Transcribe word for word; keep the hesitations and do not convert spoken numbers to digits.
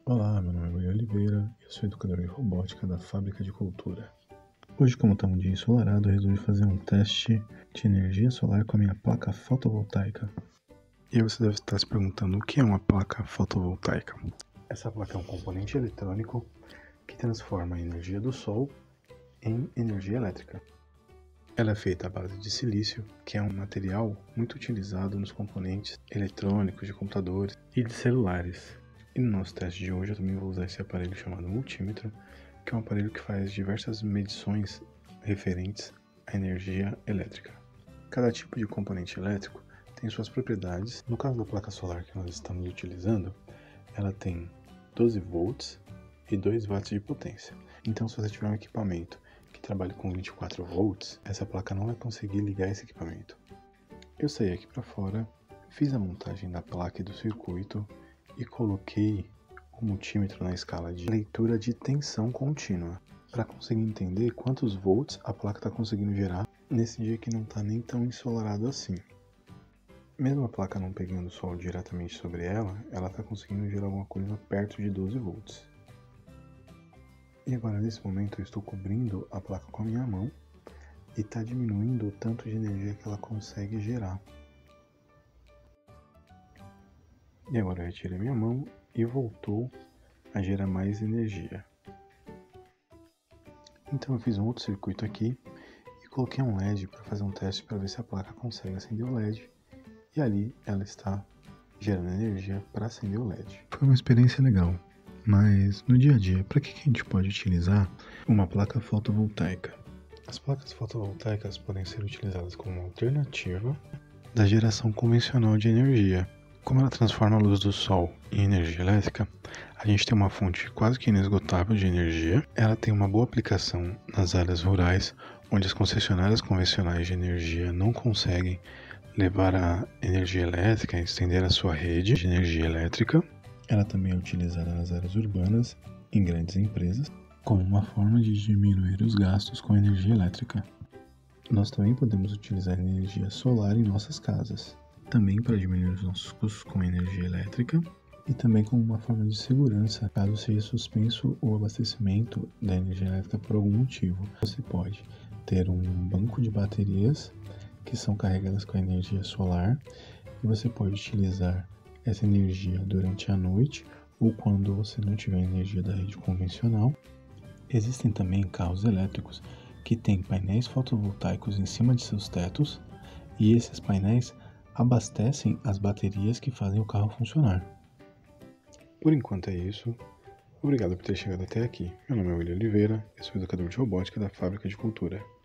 Olá, meu nome é William Oliveira, eu sou educador de robótica da Fábrica de Cultura. Hoje, como está um dia ensolarado, eu resolvi fazer um teste de energia solar com a minha placa fotovoltaica. E aí você deve estar se perguntando o que é uma placa fotovoltaica. Essa placa é um componente eletrônico que transforma a energia do sol em energia elétrica. Ela é feita à base de silício, que é um material muito utilizado nos componentes eletrônicos de computadores e de celulares. E no nosso teste de hoje eu também vou usar esse aparelho chamado multímetro, que é um aparelho que faz diversas medições referentes à energia elétrica. Cada tipo de componente elétrico tem suas propriedades. No caso da placa solar que nós estamos utilizando, ela tem doze volts e dois watts de potência. Então, se você tiver um equipamento que trabalha com vinte e quatro volts, essa placa não vai conseguir ligar esse equipamento. Eu saí aqui para fora, fiz a montagem da placa e do circuito e coloquei o multímetro na escala de leitura de tensão contínua para conseguir entender quantos volts a placa está conseguindo gerar nesse dia que não está nem tão ensolarado assim. Mesmo a placa não pegando sol diretamente sobre ela, ela está conseguindo gerar alguma coisa perto de doze volts. E agora, nesse momento, eu estou cobrindo a placa com a minha mão e está diminuindo o tanto de energia que ela consegue gerar. E agora eu retirei minha mão e voltou a gerar mais energia. Então eu fiz um outro circuito aqui e coloquei um L E D para fazer um teste para ver se a placa consegue acender o L E D. E ali ela está gerando energia para acender o L E D. Foi uma experiência legal, mas no dia a dia, para que a gente pode utilizar uma placa fotovoltaica? As placas fotovoltaicas podem ser utilizadas como alternativa da geração convencional de energia. Como ela transforma a luz do sol em energia elétrica, a gente tem uma fonte quase que inesgotável de energia. Ela tem uma boa aplicação nas áreas rurais, onde as concessionárias convencionais de energia não conseguem levar a energia elétrica e estender a sua rede de energia elétrica. Ela também é utilizada nas áreas urbanas, em grandes empresas, como uma forma de diminuir os gastos com energia elétrica. Nós também podemos utilizar energia solar em nossas casas, também para diminuir os nossos custos com energia elétrica e também como uma forma de segurança caso seja suspenso o abastecimento da energia elétrica por algum motivo. Você pode ter um banco de baterias que são carregadas com a energia solar e você pode utilizar essa energia durante a noite ou quando você não tiver energia da rede convencional. Existem também carros elétricos que têm painéis fotovoltaicos em cima de seus tetos e esses painéis abastecem as baterias que fazem o carro funcionar. Por enquanto é isso. Obrigado por ter chegado até aqui. Meu nome é William Oliveira, eu sou educador de robótica da Fábrica de Cultura.